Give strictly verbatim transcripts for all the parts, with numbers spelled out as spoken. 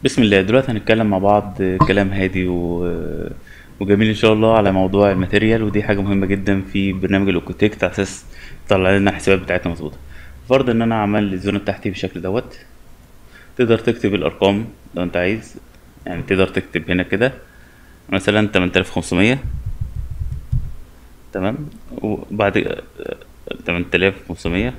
بسم الله. دلوقتي هنتكلم مع بعض كلام هادي و... وجميل ان شاء الله على موضوع الماتيريال، ودي حاجه مهمه جدا في برنامج الاوكوتيكت على اساس تطلع لنا الحسابات بتاعتنا مظبوطه. فرض ان انا عمل الزونه بتاعتي بالشكل دوت، تقدر تكتب الارقام لو انت عايز. يعني تقدر تكتب هنا كده مثلا تمنية آلاف وخمسمية، تمام، وبعد تمنية آلاف وخمسمية،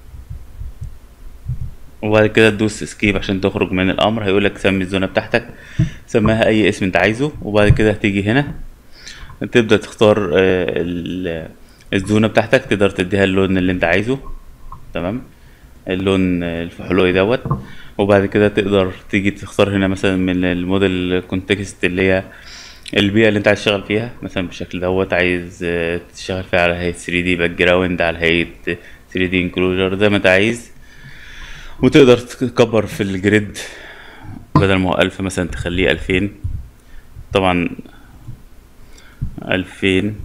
وبعد كده تدوس اسكيب عشان تخرج من الامر. هيقولك سمي الزونه بتاعتك، سماها اي اسم انت عايزه، وبعد كده هتيجي هنا تبدأ تختار آه، ال- الزونة بتاعتك، تقدر تديها اللون اللي انت عايزه، تمام، اللون آه، الفحلوقي دوت. وبعد كده تقدر تيجي تختار هنا مثلا من الموديل كونتكست اللي هي البيئة اللي انت عايز تشتغل فيها، مثلا بالشكل دوت عايز آه، تشتغل فيها على هيئة ثري دي باك جراوند، على هيئة ثري دي انكلوجر، زي ما انت عايز. وتقدر تكبر في الجريد، بدل ما هو ألف مثلا تخليه ألفين، طبعا ألفين.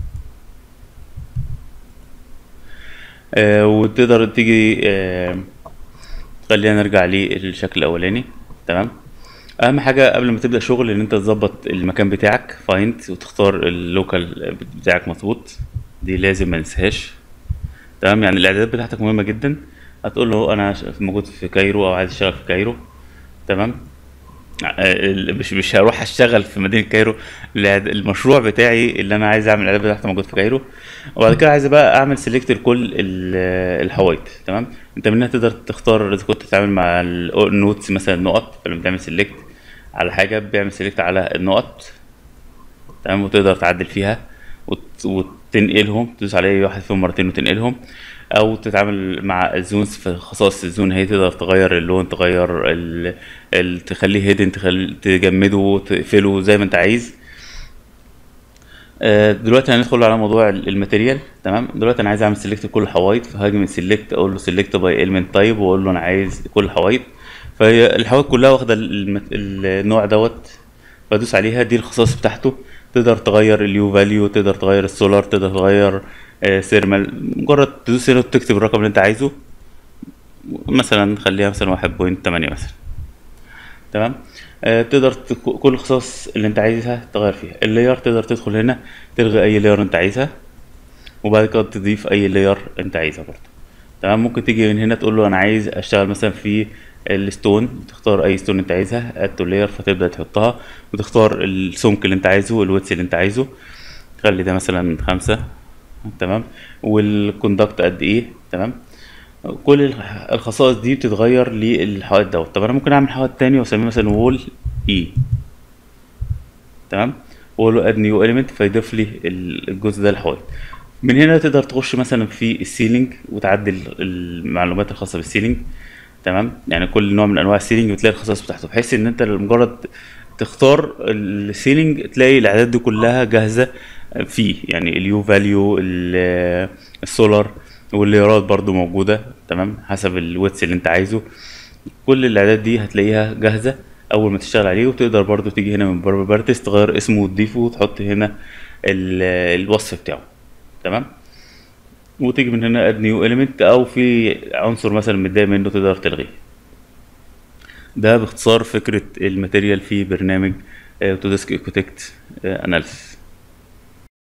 آه وتقدر تيجي آه خلينا نرجع للشكل الاولاني، تمام. اهم حاجه قبل ما تبدا شغل ان انت تظبط المكان بتاعك فايند، وتختار اللوكال بتاعك مظبوط، دي لازم ما ننساهاش، تمام. يعني الاعدادات بتاعتك مهمه جدا. هتقول له انا موجود في كايرو او عايز اشتغل في كايرو، تمام. آه، مش مش هروح اشتغل في مدينه كايرو. الإعد- المشروع بتاعي اللي انا عايز اعمل الاعداد بتاعته موجود في كايرو. وبعد كده عايز بقى اعمل سيلكت لكل ال- الحوايط، تمام. انت منها تقدر تختار اذا كنت تتعامل مع النوتس مثلا النقط، فلما تعمل سيلكت على حاجه بيعمل سيلكت على النقط، تمام، وتقدر تعدل فيها وت... وتنقلهم، تدوس على اي واحد فيهم مرتين وتنقلهم. او تتعامل مع الزونز في خصائص الزون، هي تقدر تغير اللون، تغير ال... ال... تخليه هيدن، تخلي تجمده، تقفله زي ما انت عايز. آه، دلوقتي هندخل على موضوع ال- الماتيريال، تمام. دلوقتي انا عايز اعمل سيلكت لكل الحوايط، فهاجي من سيلكت اقول له سيلكت باي المنت تايب، واقول له انا عايز كل الحوايط. فهي الحوايط كلها واخده المت... النوع دوت، بدوس عليها، دي الخصائص بتاعته. تقدر تغير اليو فاليو، تقدر تغير السولار، تقدر تغير ثيرمال. مجرد تدوس هنا وتكتب الرقم اللي انت عايزه، مثلا خليها مثلا واحد بوينت تمانية مثلا، تمام. آه تقدر تك... كل الخصائص اللي انت عايزها تغير فيها. اللاير تقدر تدخل هنا تلغي اي لاير انت عايزها، وبعد كده تضيف اي لاير انت عايزها برضه، تمام. ممكن تيجي من هنا تقول له انا عايز اشتغل مثلا في الستون، تختار اي ستون انت عايزها، اد تو لاير، فتبدا تحطها، وتختار السمك اللي انت عايزه، الويتس اللي انت عايزه، خلي ده مثلا خمسة، تمام. والكوندكت قد ايه، تمام. كل الخ- الخصائص دي بتتغير للحائط دوت. طب انا ممكن اعمل حائط تاني واسميه مثلا وول اي، تمام، واقول له اد نيو اليمنت فيضيف لي ال- الجزء ده الحائط. من هنا تقدر تخش مثلا في السيلينج وتعدل المعلومات الخاصه بالسيلينج، تمام. يعني كل نوع من انواع السيلينج بتلاقي الخصائص بتاعته، بحيث ان انت مجرد تختار السيلينج تلاقي الاعداد دي كلها جاهزه فيه. يعني اليو فاليو، السولار، والليرات برضو موجوده، تمام، حسب الويتس اللي انت عايزه. كل الاعداد دي هتلاقيها جاهزه اول ما تشتغل عليه. وتقدر برضو تيجي هنا من بروبرتيز تغير اسمه وتضيفه، وتحط هنا ال- الوصف بتاعه، تمام. وتيجي من هنا اد نيو اليمنت، او في عنصر مثلا متضايق منه تقدر تلغيه. ده باختصار فكرة الماتيريال في برنامج اوتوديسك ايكوتكت اناليسيس.